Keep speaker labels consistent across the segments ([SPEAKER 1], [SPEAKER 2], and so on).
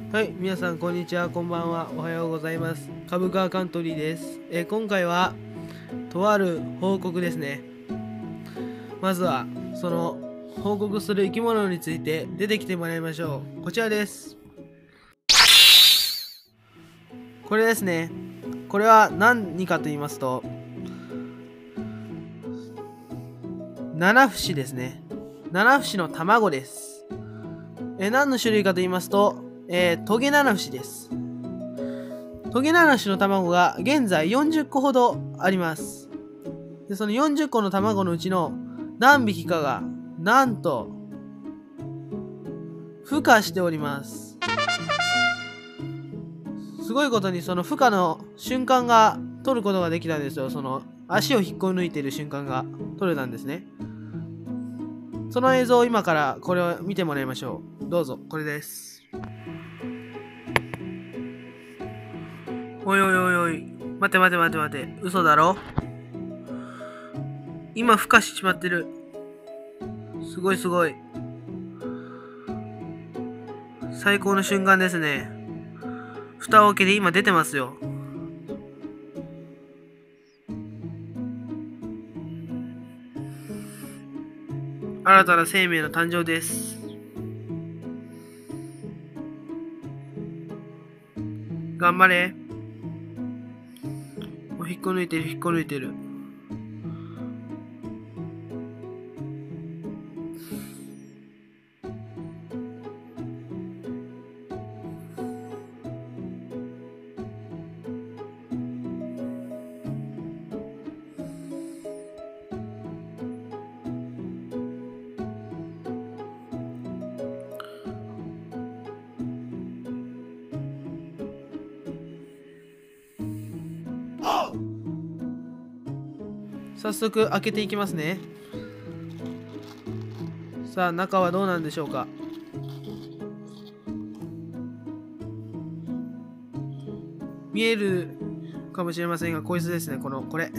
[SPEAKER 1] はい、皆さんこんにちは、こんばんは、おはようございます。株価カントリーです。今回はとある報告ですね。まずはその報告する生き物について出てきてもらいましょう。こちらです。これですね。これは何かと言いますと、七節ですね。七節の卵です。何の種類かと言いますと、トゲ七節です。トゲナナシの卵が現在40個ほどあります。でその40個の卵のうちの何匹かがなんと孵化しております。すごいことにその孵化の瞬間が撮ることができたんですよ。その足を引っこ抜いている瞬間が撮れたんですね。その映像を今からこれを見てもらいましょう。どうぞ、これです。おいおいおいおい、待て待て待て待て、嘘だろ。今孵化しちまってる。すごいすごい。最高の瞬間ですね。蓋を開けて今出てますよ。新たな生命の誕生です。頑張れ。引っこ抜いてる引っこ抜いてる。早速開けていきますね。さあ、中はどうなんでしょうか。見えるかもしれませんが、こいつですね。これ。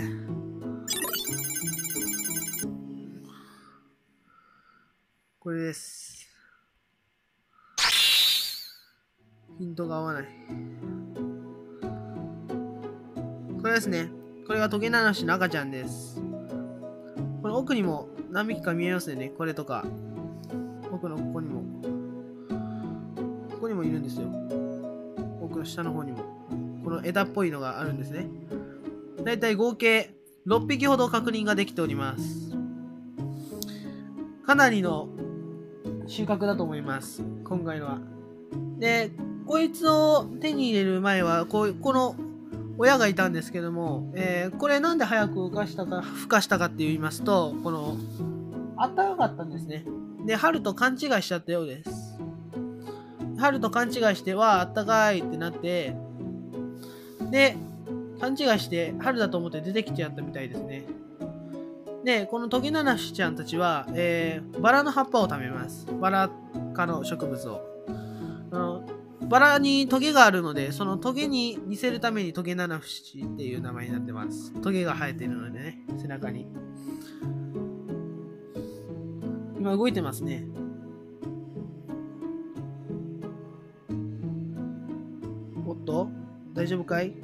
[SPEAKER 1] これです。ヒントが合わない。これですね。これがトゲナナシの赤ちゃんです。この奥にも何匹か見えますよね。これとか。奥のここにも。ここにもいるんですよ。奥の下の方にも。この枝っぽいのがあるんですね。だいたい合計6匹ほど確認ができております。かなりの収穫だと思います。今回のは。で、こいつを手に入れる前は、この親がいたんですけども、これなんで早く孵化したかって言いますと、あったかかったんですね。で、春と勘違いしちゃったようです。春と勘違いして、わあ、あったかいってなって、で、勘違いして春だと思って出てきちゃったみたいですね。で、このトゲナナシちゃんたちは、バラの葉っぱを食べます。バラ科の植物を。バラにトゲがあるので、そのトゲに似せるためにトゲナナフシっていう名前になってます。トゲが生えてるのでね、背中に。今動いてますね。おっと、大丈夫かい？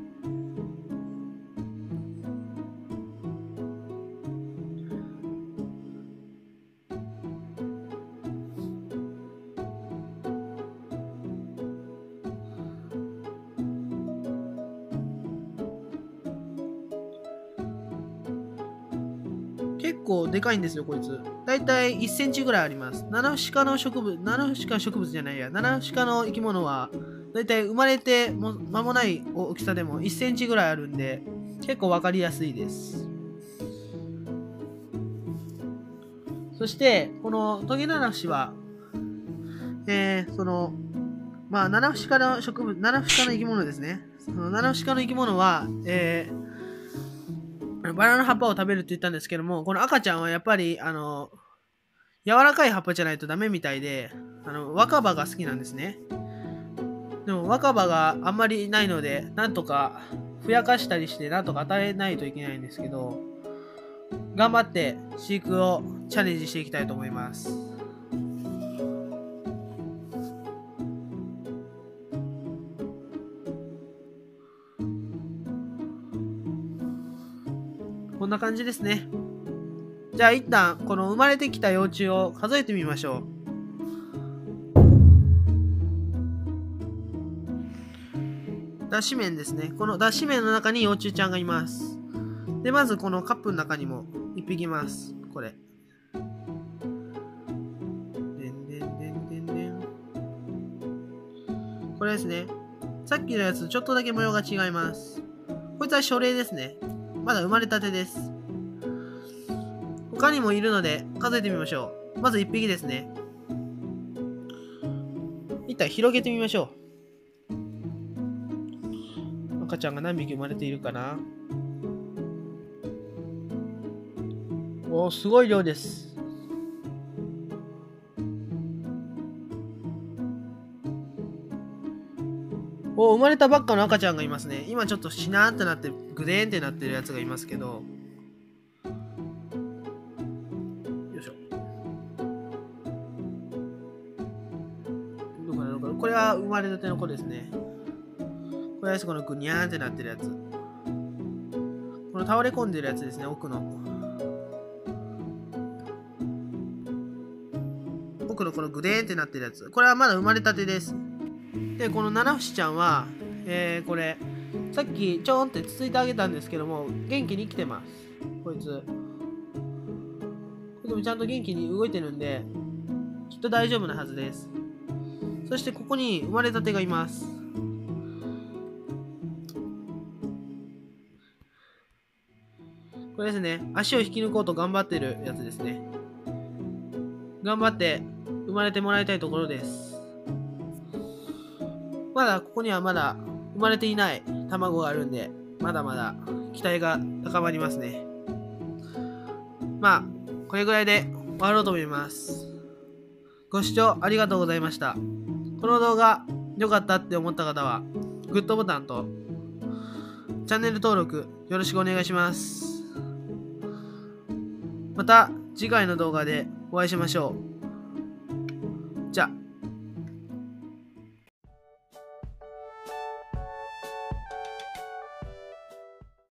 [SPEAKER 1] 結構でかいんですよ、こいつ。だいたい1センチぐらいあります。七節科の植物じゃないや。七節科の生き物は、だいたい生まれて間もない大きさでも1センチぐらいあるんで、結構わかりやすいです。そして、このトゲナナシは、七節科の七節科の生き物ですね。その七節科の生き物は、バラの葉っぱを食べるって言ったんですけども、この赤ちゃんはやっぱり、柔らかい葉っぱじゃないとダメみたいで、若葉が好きなんですね。でも若葉があんまりないので、なんとかふやかしたりして、なんとか与えないといけないんですけど、頑張って飼育をチャレンジしていきたいと思います。 な感じですね。じゃあ一旦この生まれてきた幼虫を数えてみましょう。脱脂綿ですね。この脱脂綿の中に幼虫ちゃんがいます。で、まずこのカップの中にも1匹います。これ。これですね。さっきのやつちょっとだけ模様が違います。こいつは初齢ですね。まだ生まれたてです。他にもいるので数えてみましょう。まず1匹ですね。一旦広げてみましょう。赤ちゃんが何匹生まれているかな。おー、すごい量です。おー、生まれたばっかの赤ちゃんがいますね。今ちょっとしなーってなってグデーンってなってるやつがいますけど、これは生まれたての子ですね。これはこのグニャーンってなってるやつ。この倒れ込んでるやつですね、奥のこのグデーンってなってるやつ。これはまだ生まれたてです。で、この七節ちゃんは、これ、さっきちょんってつついてあげたんですけども、元気に生きてます。こいつ。でもちゃんと元気に動いてるんで、きっと大丈夫なはずです。そしてここに生まれたてがいます。これですね。足を引き抜こうと頑張ってるやつですね。頑張って生まれてもらいたいところです。まだここにはまだ生まれていない卵があるんで、まだまだ期待が高まりますね。まあ、これぐらいで終わろうと思います。ご視聴ありがとうございました。この動画良かったって思った方は、グッドボタンとチャンネル登録よろしくお願いします。また次回の動画でお会いしましょう。じゃあ。